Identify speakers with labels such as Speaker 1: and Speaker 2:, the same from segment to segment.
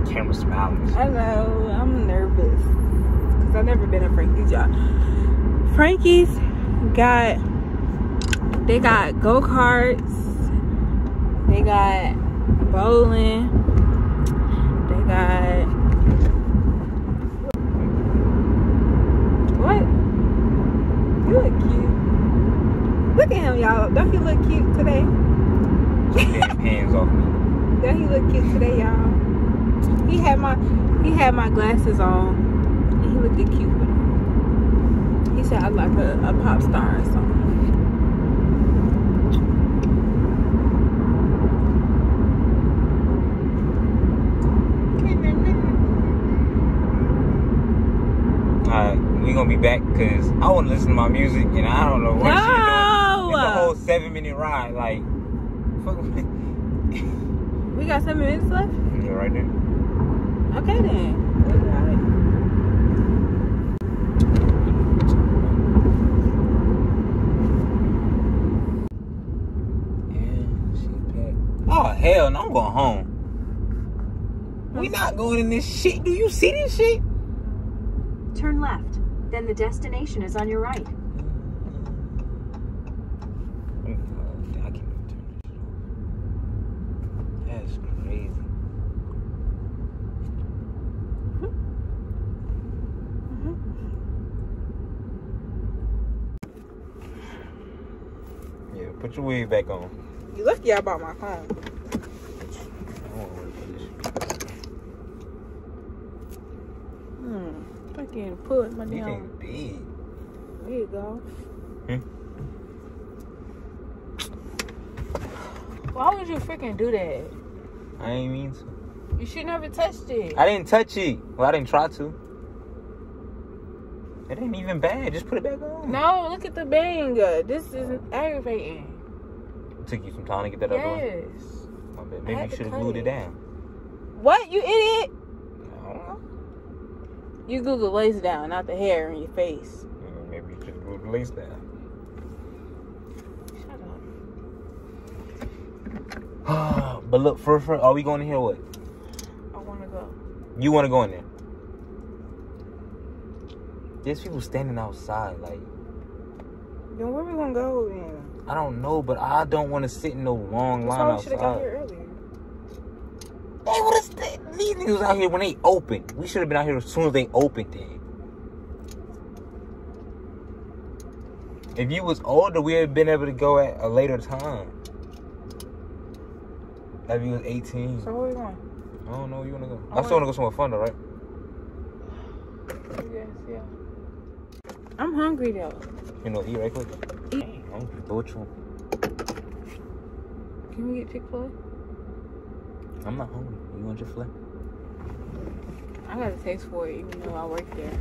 Speaker 1: camera smiling.
Speaker 2: I know. I'm nervous. Because I've never been to Frankie's, y'all. Frankie's they got go-karts. They got bowling. They got... What? You look cute. Look at him, y'all. Don't he look cute today?
Speaker 1: Hands off me.
Speaker 2: Don't he look cute today, y'all? He had my glasses on, and he looked cute with them. He said I like a pop star or something.
Speaker 1: Alright, we gonna be back because I want to listen to my music and I don't know what she's doing. It's a whole 7-minute ride. Like, fuck with me.
Speaker 2: We got 7 minutes left?
Speaker 1: Yeah, right there.
Speaker 2: Okay then. We got it.
Speaker 1: Oh hell no, I'm going home. We not going in this shit. Do you see this shit?
Speaker 3: Turn left. Then the destination is on your right.
Speaker 1: I can't even turn this shit off. That's crazy. Yeah, put your wig back on.
Speaker 2: You lucky I bought my phone.
Speaker 1: I don't worry about this shit.
Speaker 2: Fucking put my
Speaker 1: You
Speaker 2: damn.
Speaker 1: ain't big.
Speaker 2: There you go. Why would you freaking do that?
Speaker 1: I ain't mean to.
Speaker 2: You should never touched it.
Speaker 1: I didn't touch it. Well, I didn't try to. It ain't even bad. Just put it back on.
Speaker 2: No, look at the bang. This is aggravating.
Speaker 1: It took you some time to get that up on?
Speaker 2: Yes.
Speaker 1: My bad.
Speaker 2: I
Speaker 1: Maybe
Speaker 2: had
Speaker 1: you
Speaker 2: to
Speaker 1: should have
Speaker 2: cut
Speaker 1: glued it
Speaker 2: it.
Speaker 1: down.
Speaker 2: What? You idiot?
Speaker 1: I don't know.
Speaker 2: You glue the lace down, not the hair in your face.
Speaker 1: Maybe you should glue the lace down.
Speaker 2: Shut up.
Speaker 1: But look, first, are we going in here or what?
Speaker 2: I want to go.
Speaker 1: You want to go in there? There's people standing outside, like...
Speaker 2: Then where we going to go then?
Speaker 1: I don't know, but I don't want to sit in no long line
Speaker 2: That's why we should have got
Speaker 1: outside.
Speaker 2: here earlier.
Speaker 1: Hey, what is that? These niggas was out here when they opened. We should have been out here as soon as they opened then. If you was older, we would have been able to go at a later time. Like if you was 18.
Speaker 2: So where we going?
Speaker 1: I don't know where you want to go.
Speaker 2: I
Speaker 1: I still want to go somewhere fun though, right?
Speaker 2: Yes, yeah. I'm hungry though.
Speaker 1: You know, eat right quick.
Speaker 2: Eat.
Speaker 1: I'm hungry. Go with you.
Speaker 2: Can we get Chick-fil-A?
Speaker 1: I'm not hungry. You want your flat?
Speaker 2: I got a taste for it even though I work there.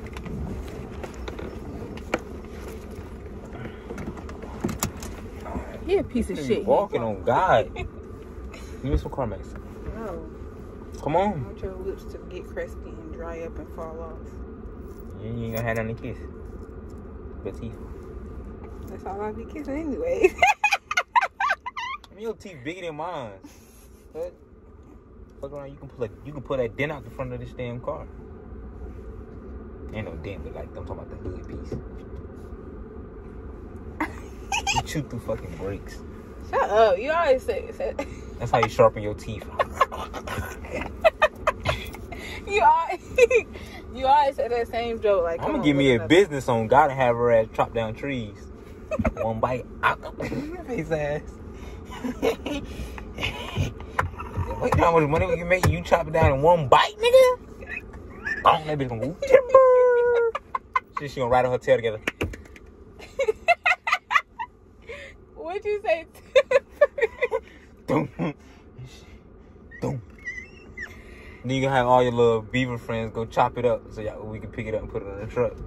Speaker 2: He a piece of shit.
Speaker 1: Walking on God. Give me some Carmex.
Speaker 2: No.
Speaker 1: Come
Speaker 2: I
Speaker 1: on.
Speaker 2: want your lips to get crusty and dry up and fall off.
Speaker 1: You ain't gonna have nothing to kiss. But teeth.
Speaker 2: That's all I be kissing anyway.
Speaker 1: I mean, your teeth bigger than mine. What? Fuck around, you can pull that dent out the front of this damn car. Ain't no dent, but like I'm talking about the hood piece. You chew through fucking brakes.
Speaker 2: Shut up. You always say
Speaker 1: That's how you sharpen your teeth.
Speaker 2: you always say that same joke. Like,
Speaker 1: I'm gonna give me a business on God and have her ass chop down trees. One bite out. Face ass. Wait, how much money we can make? You chop it down in one bite, nigga? Oh, that bitch gonna go timber. She gonna ride on her tail together.
Speaker 2: What'd you say?
Speaker 1: Doom. Doom. Then you can have all your little beaver friends go chop it up so we can pick it up and put it in the truck.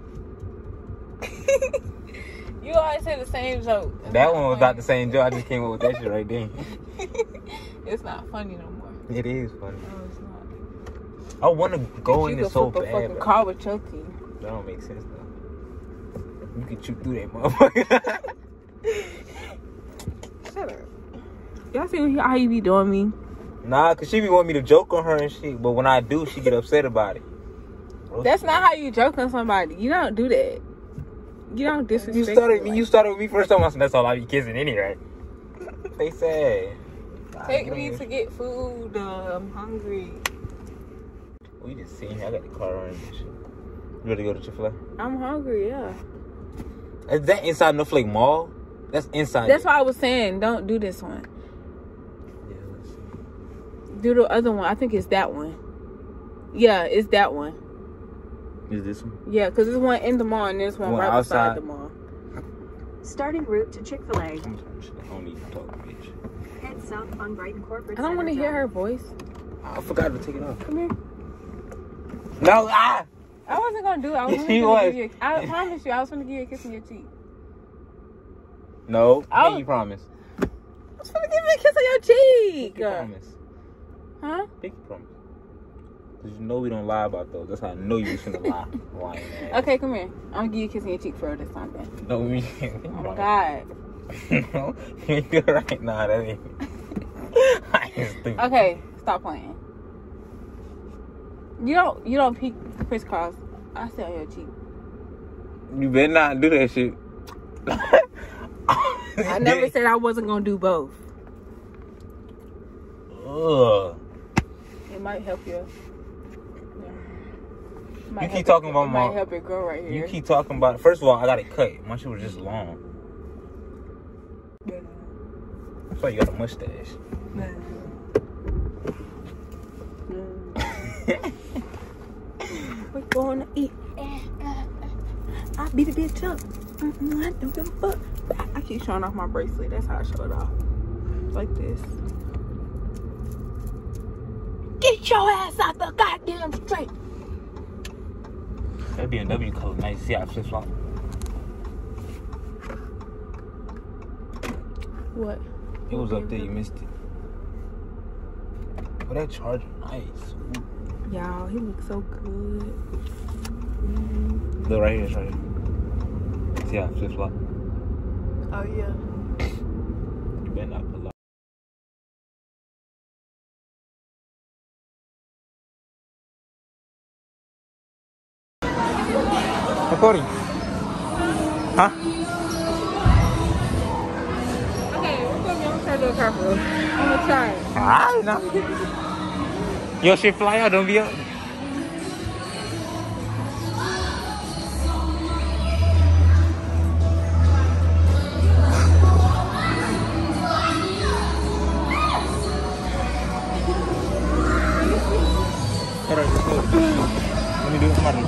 Speaker 2: You always say the same joke.
Speaker 1: That one was about the same joke. I just came up with that shit right there.
Speaker 2: It's not funny no more.
Speaker 1: It is funny.
Speaker 2: No, it's not.
Speaker 1: I want to go in
Speaker 2: You
Speaker 1: there
Speaker 2: could
Speaker 1: so
Speaker 2: flip a
Speaker 1: bad,
Speaker 2: fucking
Speaker 1: bro.
Speaker 2: car with Chucky.
Speaker 1: That don't make sense, though. You can chew through that motherfucker.
Speaker 2: Shut up. Y'all see how he be doing me?
Speaker 1: Nah, cause she be wanting me to joke on her and shit, but when I do, she get upset about it.
Speaker 2: That's not how you joke on somebody. You don't do that. You don't disrespect.
Speaker 1: You started with me first time. I said, that's all I be kissing anyway. They said.
Speaker 2: Take me to get food. I'm hungry.
Speaker 1: We just sitting here. I got the car running and shit. You ready to go to Chick-fil-A?
Speaker 2: I'm hungry, yeah.
Speaker 1: Is that inside No Flake Mall? That's inside.
Speaker 2: That's why I was saying, don't do this one.
Speaker 1: Yeah, let's see.
Speaker 2: Do the other one. I think it's that one. Yeah, it's that one.
Speaker 1: Is this one?
Speaker 2: Yeah, because there's one in the mall and there's one right outside the mall.
Speaker 3: Starting route to Chick-fil-A.
Speaker 1: I don't need to talk, bitch.
Speaker 3: Head south on Brighton Corporate
Speaker 2: I don't want to
Speaker 3: Center
Speaker 2: hear her
Speaker 3: Drive.
Speaker 2: voice.
Speaker 1: I forgot to take it off.
Speaker 2: Come here.
Speaker 1: No,
Speaker 2: I wasn't going to do it. I was
Speaker 1: Yes,
Speaker 2: gonna
Speaker 1: you was.
Speaker 2: give you I promise you, I was going to give you a kiss on your cheek.
Speaker 1: No.
Speaker 2: I was-
Speaker 1: You promise.
Speaker 2: I was going to give you a kiss on your cheek.
Speaker 1: Pinky promise.
Speaker 2: Huh?
Speaker 1: Pinky promise. Because you know we don't lie about those. That's how I know you shouldn't lie. Lying ass.
Speaker 2: Okay, come here. I'm going to give you a kiss on your cheek for this time, then.
Speaker 1: No, we
Speaker 2: Oh, my God.
Speaker 1: No, you're right. Nah, that ain't. I ain't stupid.
Speaker 2: Okay, stop playing. You don't peek crisscross. I sit on your cheek.
Speaker 1: You better not do that shit.
Speaker 2: I never said I wasn't gonna do both.
Speaker 1: Ugh.
Speaker 2: It might help you.
Speaker 1: You keep talking about
Speaker 2: might
Speaker 1: my.
Speaker 2: help it grow right here.
Speaker 1: You keep talking about. First of all, I got it cut. My shit was just long. That's why you got a mustache.
Speaker 2: We're gonna eat. I beat a bitch up. I don't give a fuck. I keep showing off my bracelet. That's how I show it off. Like this. Get your ass out the goddamn street.
Speaker 1: That BMW color nice. See how it flips flop.
Speaker 2: What?
Speaker 1: It was up there. You missed it. But that charger nice.
Speaker 2: Y'all, he looks so good.
Speaker 1: Look right here. It's right here. See how it flips flop.
Speaker 2: Oh yeah.
Speaker 1: You better not pull up. Recording. Huh?
Speaker 2: Okay, we're gonna try to do a carpool. I'm gonna try it.
Speaker 1: Alright, now. Your shit fly out, don't be up. Alright, let's go. Let me do it. Somebody.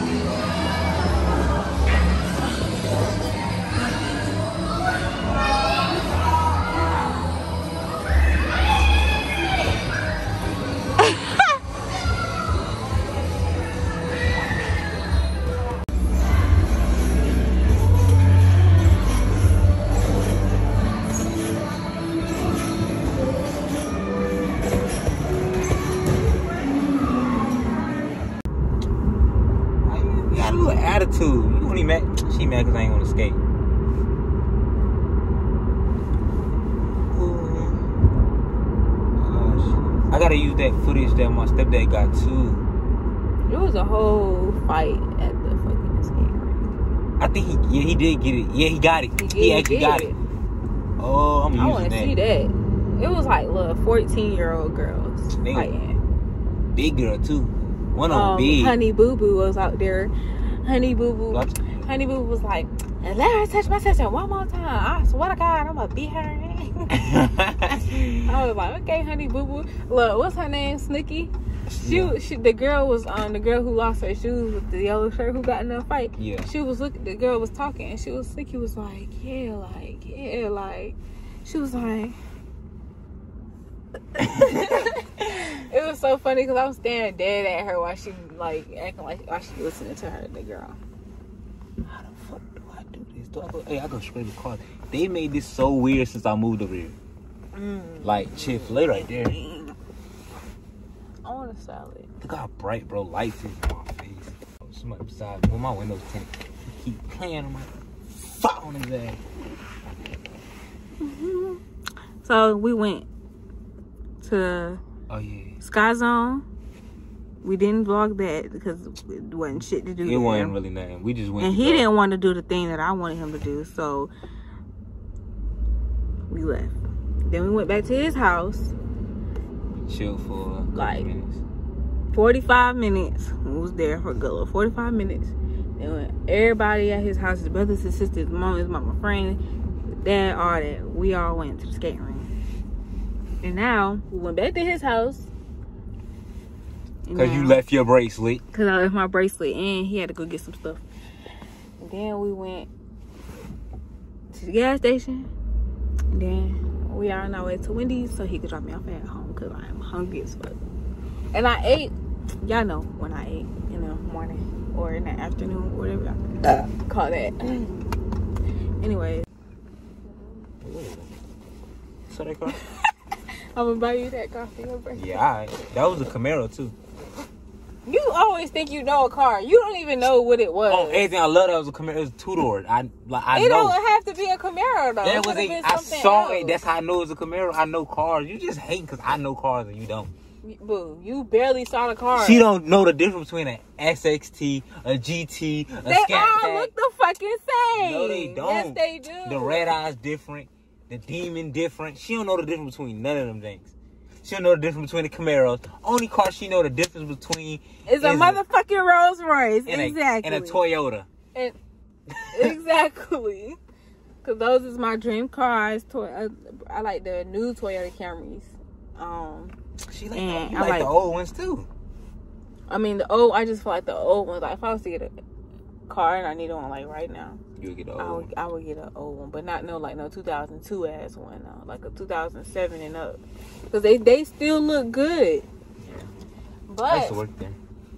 Speaker 1: You got a little attitude. You only mad. She mad because I ain't want to skate. I gotta use that footage that my stepdad got too.
Speaker 2: It was a whole fight at the fucking skate rink.
Speaker 1: I think he did get it. Yeah, he got it. He actually got it. Oh, I'm
Speaker 2: I
Speaker 1: using
Speaker 2: want to
Speaker 1: that.
Speaker 2: see that. It was like little 14-year-old girls
Speaker 1: They-
Speaker 2: fighting.
Speaker 1: Big girl too. One of them big.
Speaker 2: Honey Boo Boo was out there. Honey Boo Boo.
Speaker 1: What?
Speaker 2: Honey Boo Boo was like, let her touch my sister one more time. I swear to God, I'm gonna beat her. I was like, okay, Honey Boo Boo. Look, what's her name? Snooki. She the girl was the girl who lost her shoes with the yellow shirt who got in a fight.
Speaker 1: Yeah.
Speaker 2: She was looking. The girl was talking, and Snooki was like, yeah. She was like. It was so funny because I was staring dead at her while she like acting like while she listening to her, the girl.
Speaker 1: How the fuck do I do this? Hey, I go scrape the car. They made this so weird since I moved over here. Like Chick-fil-A right there.
Speaker 2: I want a salad.
Speaker 1: Look how bright, bro, lights is in my face. Somebody beside me with my windows tinted. He keep playing on my fuck on his ass.
Speaker 2: So we went to
Speaker 1: Oh yeah.
Speaker 2: Sky Zone. We didn't vlog that because it wasn't shit to do.
Speaker 1: It wasn't really nothing. We just went.
Speaker 2: And he didn't want to do the thing that I wanted him to do, so we left. Then we went back to his house.
Speaker 1: Chill for
Speaker 2: Like,
Speaker 1: minutes.
Speaker 2: 45 minutes. We was there for a good little 45 minutes. Then when everybody at his house, his brothers, his sisters, his mom, his mama, friend, his dad, all that, we all went to the skating rink. And now we went back to his house.
Speaker 1: Because you left your bracelet.
Speaker 2: Because I left my bracelet and he had to go get some stuff. And then we went to the gas station. And then we are on our way to Wendy's so he could drop me off at home because I am hungry as fuck. And I ate. Y'all know when I ate in the morning or in the afternoon, whatever y'all call that. Anyway.
Speaker 1: So that car?
Speaker 2: I'm gonna buy you that car for your birthday.
Speaker 1: Yeah, alright. That was a Camaro too.
Speaker 2: You always think you know a car. You don't even know what it was.
Speaker 1: Oh, everything I love that was a Camaro. It was a two-door. I
Speaker 2: It
Speaker 1: know.
Speaker 2: don't have to be a Camaro though.
Speaker 1: That
Speaker 2: It
Speaker 1: was
Speaker 2: could've
Speaker 1: a,
Speaker 2: been
Speaker 1: I
Speaker 2: something
Speaker 1: saw
Speaker 2: else.
Speaker 1: it. That's how I know it was a Camaro. I know cars. You just hate because I know cars and you don't.
Speaker 2: Boo, you barely saw the car.
Speaker 1: She don't know the difference between an SXT, a GT, a
Speaker 2: They
Speaker 1: Scat
Speaker 2: all
Speaker 1: Pack.
Speaker 2: look the fucking same.
Speaker 1: No, they don't.
Speaker 2: Yes, they do.
Speaker 1: The red eye's different. The Demon different. She don't know the difference between none of them things. She don't know the difference between the Camaros. Only car she know the difference between
Speaker 2: is a motherfucking Rolls Royce.
Speaker 1: and
Speaker 2: Exactly.
Speaker 1: and a Toyota.
Speaker 2: And, exactly. Because those is my dream cars. I like the new Toyota Camrys.
Speaker 1: She like,
Speaker 2: And
Speaker 1: you
Speaker 2: I
Speaker 1: like
Speaker 2: like-
Speaker 1: the old ones too.
Speaker 2: I mean, I just feel like the old ones. Like, if I was to get a car and I need one, like, right now,
Speaker 1: You would get the old one.
Speaker 2: I would get an old one. But not no 2002 ass one, no. Like a 2007 and up. Because they still look good.
Speaker 1: Yeah. I
Speaker 2: But,
Speaker 1: used to work there.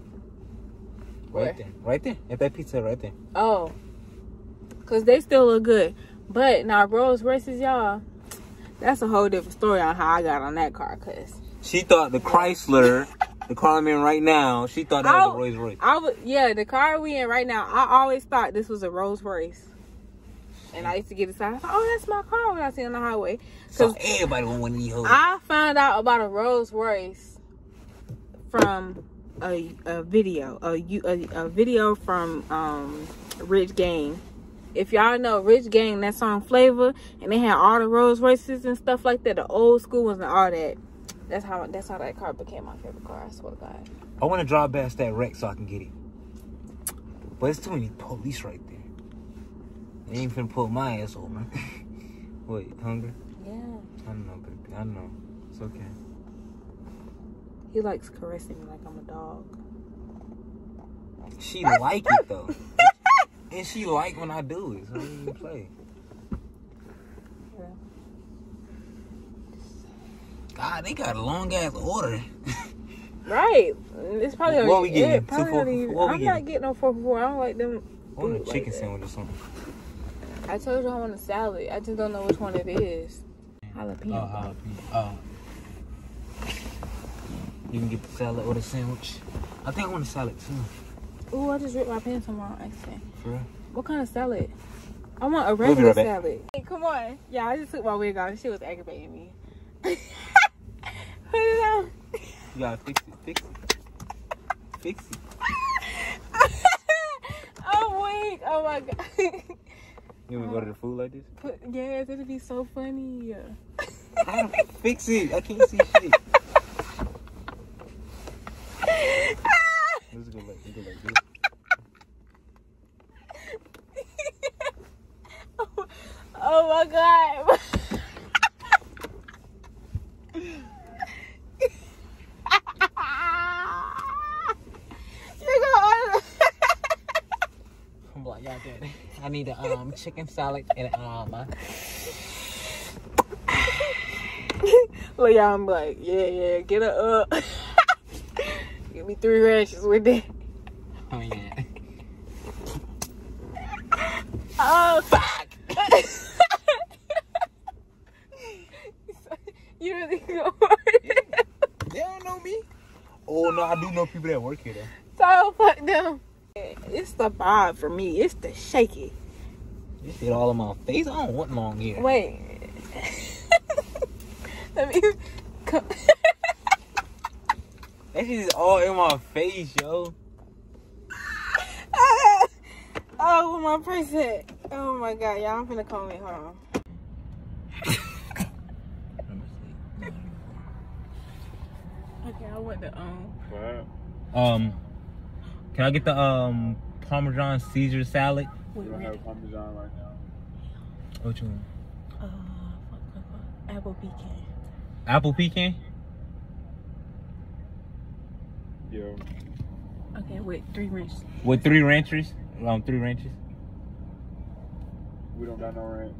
Speaker 2: Where?
Speaker 1: Right there. Right there. At that pizza right there.
Speaker 2: oh. Because they still look good. But now, Rolls Royces, y'all, that's a whole different story on how I got on that car. Because
Speaker 1: She thought the Chrysler, the car I'm in right now, she thought that was a Rolls Royce.
Speaker 2: Yeah, the car we in right now, I always thought this was a Rolls Royce. And I used to get excited. Oh, that's my car when I see it on the highway.
Speaker 1: So
Speaker 2: Because
Speaker 1: everybody want one of these hoes.
Speaker 2: I found out about a Rolls Royce from a video. A video from Rich Gang. If y'all know Rich Gang, that song Flavor, and they had all the Rolls Royces and stuff like that, the old school ones and all that. That's how that car became my favorite car. I swear to God.
Speaker 1: I want to drive past that wreck so I can get it. But it's too many police right there. They ain't finna pull my ass over, man. Wait, hungry?
Speaker 2: Yeah.
Speaker 1: I don't know, baby. I know. It's okay.
Speaker 2: He likes caressing me like I'm a dog.
Speaker 1: She like it, though. And she like when I do it. So we can play.
Speaker 2: Yeah.
Speaker 1: God, they got a long-ass order.
Speaker 2: Right. It's probably
Speaker 1: What we getting?
Speaker 2: probably
Speaker 1: 2 for- what we
Speaker 2: I'm
Speaker 1: getting?
Speaker 2: not getting no 4 for 4. I don't like them.
Speaker 1: I want a
Speaker 2: food
Speaker 1: chicken
Speaker 2: like that.
Speaker 1: sandwich or something.
Speaker 2: I told you I want a salad. I just don't know which one it is. Jalapeno.
Speaker 1: jalapeno. Oh. You can get the salad or the sandwich. I think I want a salad too.
Speaker 2: Ooh, I just ripped my pants on my accident.
Speaker 1: For real?
Speaker 2: What kind of salad? I want a
Speaker 1: be
Speaker 2: regular
Speaker 1: right back.
Speaker 2: salad. Hey, come on. Yeah, I just took my wig off. She was aggravating me. Put it on.
Speaker 1: You gotta fix it. Fix it. Fix it.
Speaker 2: I'm weak. Oh my God.
Speaker 1: You wanna go to the food like this?
Speaker 2: Yes, it'd be so funny.
Speaker 1: How to fix it? I can't see shit. Let's go like this.
Speaker 2: Oh my God. You're gonna order.
Speaker 1: I'm like, yeah, daddy. I need a chicken salad and
Speaker 2: Look, y'all, I'm like, yeah, get her up. Give me 3 rashes with that.
Speaker 1: oh yeah.
Speaker 2: Oh, fuck. You really go for it?
Speaker 1: They don't know me. Oh no, I do know people that work here though.
Speaker 2: So fuck them. It's the vibe for me. It's the shaky.
Speaker 1: You see it all in my face. I don't want long hair.
Speaker 2: Wait. Let me come.
Speaker 1: That shit is all in my face, yo.
Speaker 2: Oh, where my purse at? Oh my god, y'all, I'm finna come in. Hold on. Okay, I want the
Speaker 1: Can I get the Parmesan Caesar salad?
Speaker 4: We don't have Parmesan right now.
Speaker 1: Which one?
Speaker 2: apple pecan.
Speaker 1: Apple pecan?
Speaker 4: Yeah.
Speaker 2: Okay, with 3 ranches.
Speaker 1: With 3 ranchers? 3 ranches?
Speaker 4: We don't got no ranch.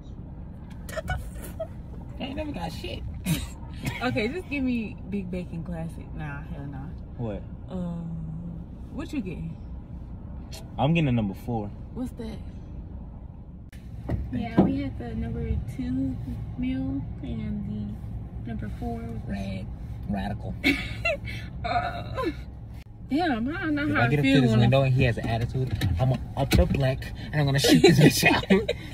Speaker 1: I ain't never got shit.
Speaker 2: Okay, just give me Big Bacon Classic. Nah, hell nah.
Speaker 1: What?
Speaker 2: What you getting?
Speaker 1: I'm getting a number 4.
Speaker 2: What's that? Yeah, we had the number 2 meal and the number 4 was
Speaker 1: Radical.
Speaker 2: Damn, I don't know
Speaker 1: If
Speaker 2: how
Speaker 1: I get
Speaker 2: I
Speaker 1: up to
Speaker 2: feel
Speaker 1: this
Speaker 2: when
Speaker 1: window and he has an attitude, I'm gonna up the black and I'm gonna shoot this bitch out.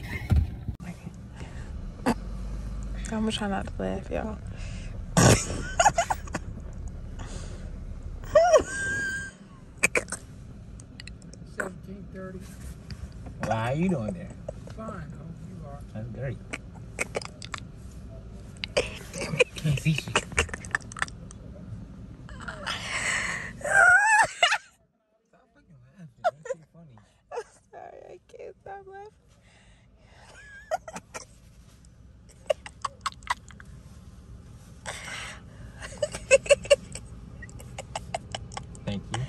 Speaker 2: I'm gonna try not to laugh, y'all.
Speaker 4: 17:30.
Speaker 1: Why are you doing there?
Speaker 4: Fine, though. You are.
Speaker 1: That's great. Can't see shit. Stop fucking laughing. That's too funny.
Speaker 2: Sorry, I can't stop laughing.
Speaker 1: Thank you.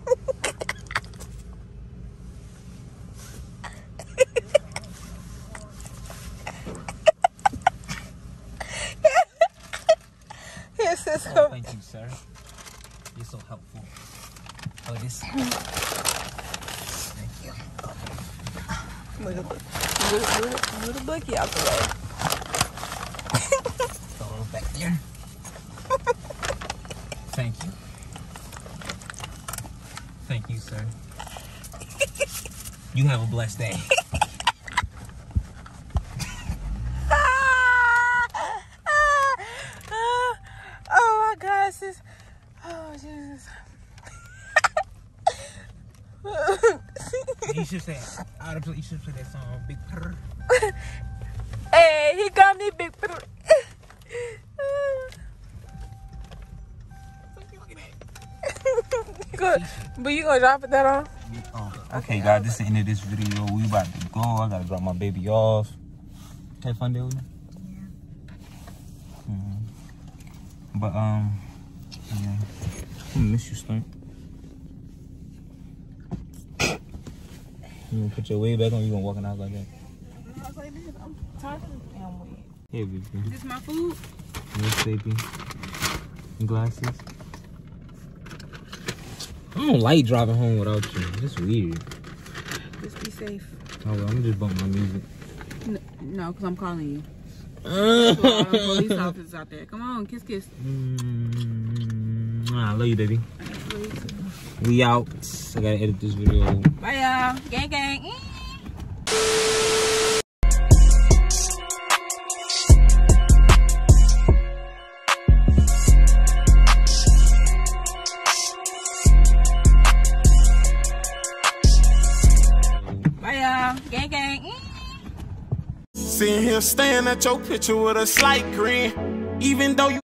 Speaker 2: Yes, it's
Speaker 1: Oh, thank you, sir. You're so helpful. Oh, this. Thank you.
Speaker 2: Move the bookie out the way.
Speaker 1: Throw it back there. Thank you. Thank you, sir. You have a blessed day.
Speaker 2: Oh my God, sis. Oh Jesus.
Speaker 1: You should say, you should play that song, Big Purr.
Speaker 2: Hey, he got me big. But you gonna drop it that on?
Speaker 1: Oh, okay, guys, this is the end of this video. We about to go. I gotta drop my baby off. Had fun day with me? Yeah. But, yeah. I'm gonna miss you, Stink. You gonna put your wig back on? You gonna walk in the house like that?
Speaker 2: I was like this. I'm tired of damn weed.
Speaker 1: Here, baby.
Speaker 2: Is this my food?
Speaker 1: Yes, baby. Glasses. I don't like driving home without you. It's weird.
Speaker 2: Just be safe.
Speaker 1: Oh, well, I'm gonna just bump my music.
Speaker 2: No, because I'm calling you. All the police officers out there. Come on, kiss, kiss.
Speaker 1: I love you, baby.
Speaker 2: I love you too.
Speaker 1: We out. I gotta edit this video.
Speaker 2: Bye, y'all. Gang, gang. Bye, y'all. Gang, gang.
Speaker 5: Sitting here staring at your picture with a slight grin. Even though you